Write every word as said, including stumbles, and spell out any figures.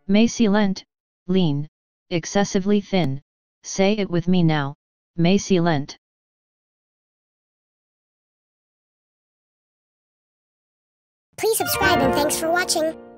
Macilent, lean, excessively thin. Say it with me now, macilent. Please subscribe and thanks for watching.